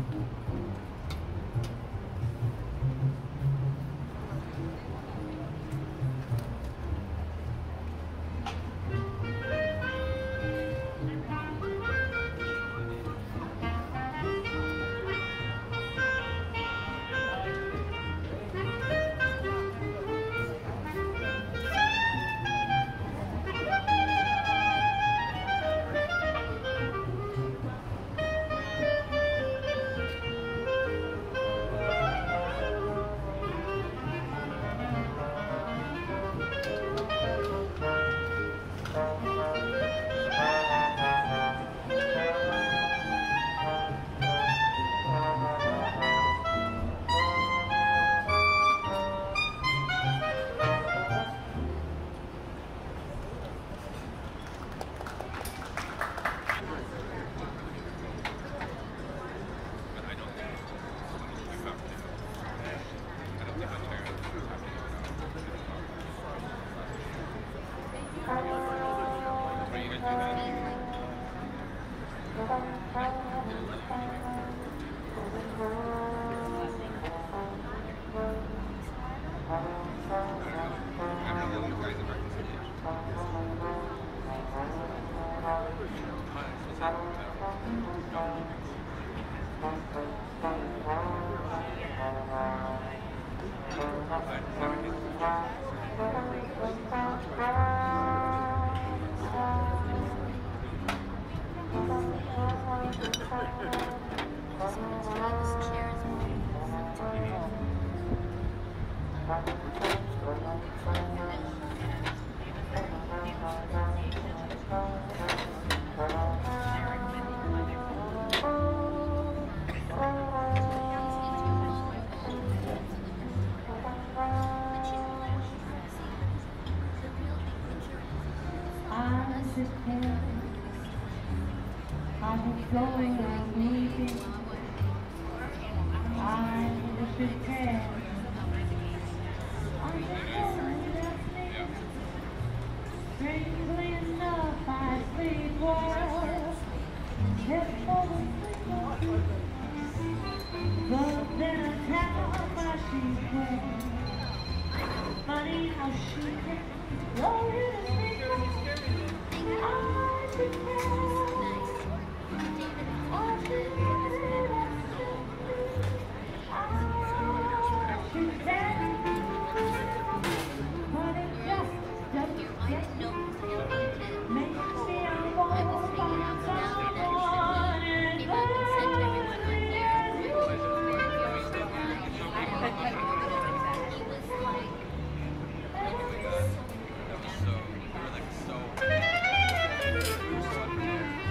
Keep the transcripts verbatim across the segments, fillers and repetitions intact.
So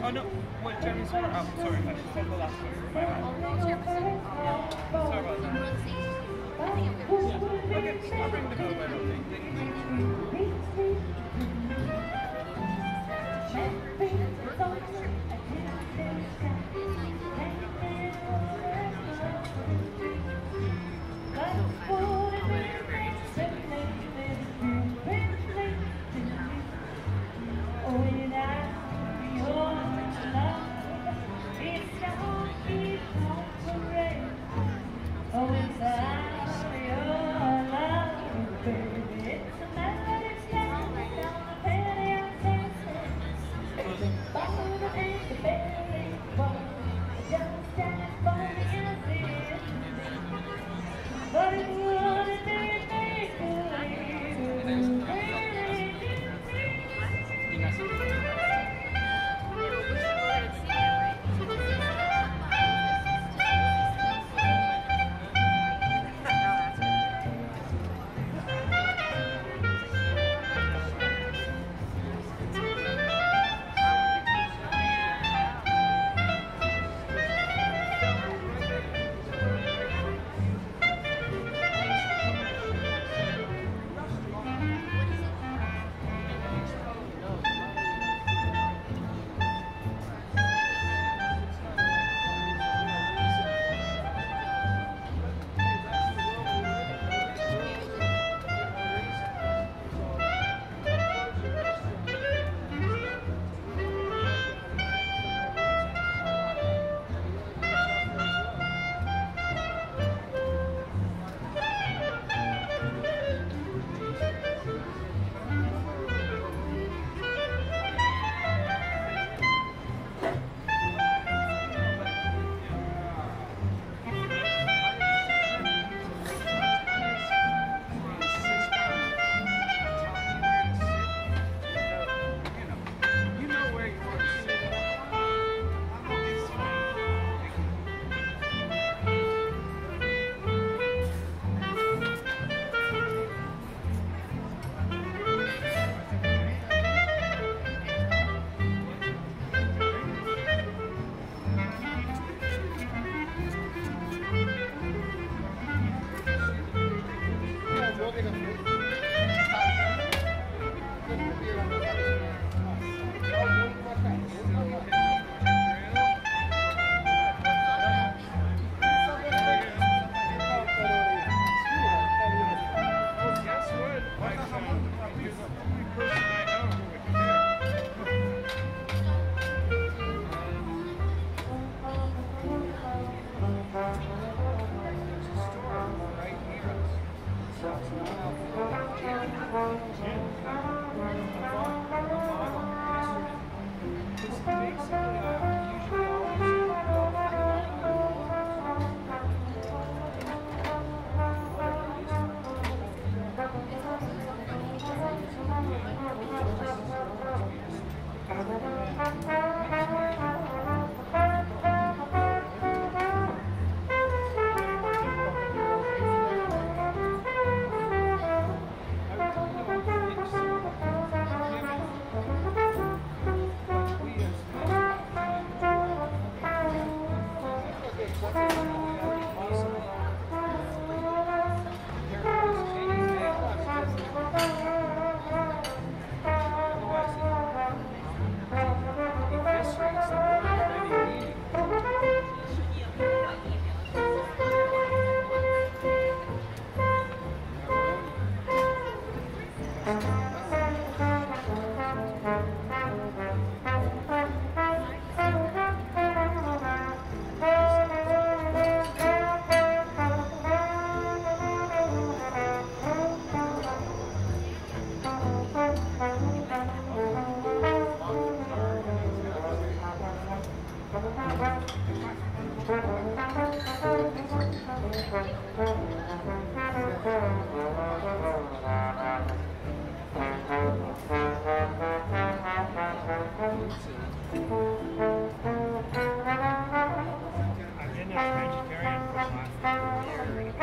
Oh no, what Jeremy's for? Oh, sorry, I just said the last one. My bad. Sorry about that. Yeah. Okay, I'll bring the bill right over.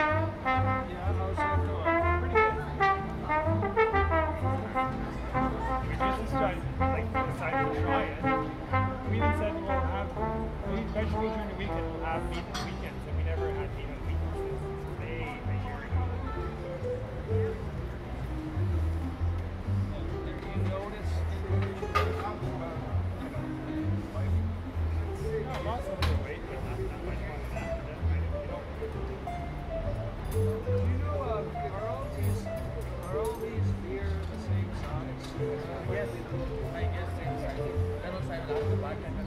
Thank you. have meat on weekends, and we never had meat on weekends. This is way a year ago. You notice No, lots of overweight, but not that much fun with that. You know, Do you know, uh, are all these, are all these beer the same size? Uh, Yes, I guess same size. That looks like that's the back end.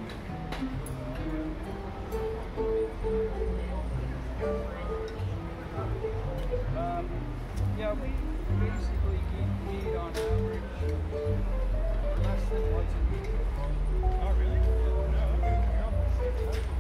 Um, yeah, we basically eat meat on average less than once a week. oh, really? No, okay. We're almost the same size.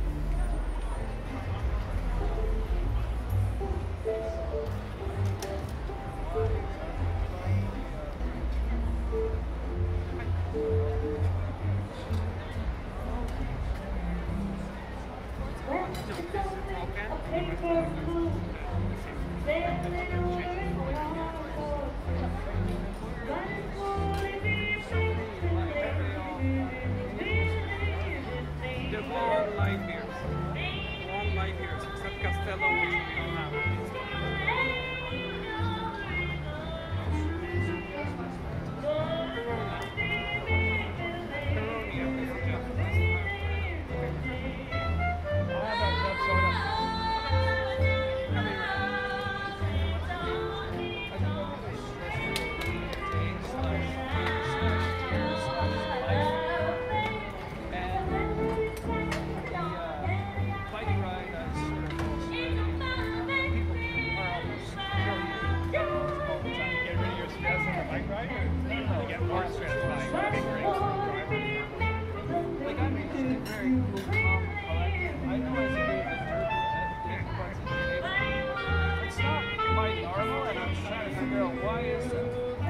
They're all light beers. All light beers, except Castello, which we don't have. I'll have that club soda. Get rid of your stress on the bike ride, or you get more stress by figuring out Like, I'm usually very cool, calm, collected. I know as a bit of a jerk that takes parts of the neighborhood. It's not my normal, and I'm trying to figure out why is it.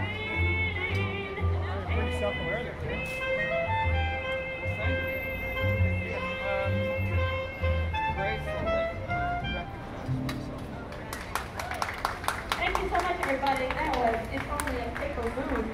You're pretty self-aware there, too. Thank you. Um, grateful that you recognize myself. Thank you so much, everybody. That was It's Only a Paper Moon.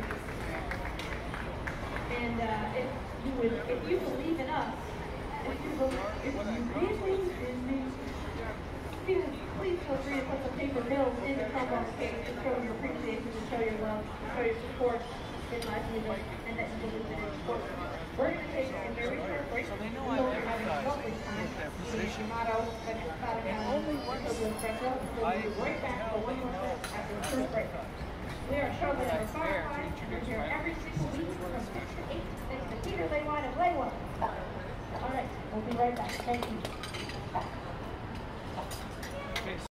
And uh, if you would, if you believe in us, if you believe, if you believe in me, please, please feel free to put some paper bills in the Chromebox case to show your appreciation, to show your love, to show your support in live music, and that you believe in it. We're going to take a very short break. So they know I'm having a lovely time. Shimano, only one of the espresso. We'll be right back for one more set after the first break. We are showing our Firefly. We're here every single week from six to eight. Thanks to Peter Leywine and Leywine. All right, we'll be right back. Thank you.